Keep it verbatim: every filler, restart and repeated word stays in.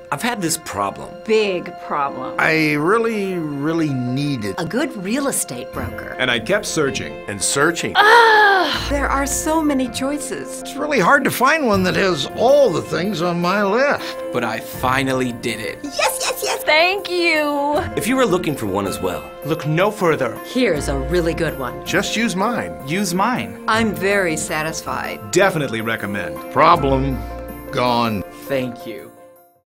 I've had this problem. Big problem. I really, really needed A good real estate broker. And I kept searching. and searching. Ah, there are so many choices. It's really hard to find one that has all the things on my list. But I finally did it. Yes, yes, yes. Thank you. If you were looking for one as well, Look no further. Here's a really good one. Just use mine. Use mine. I'm very satisfied. Definitely recommend. Problem gone. thank you.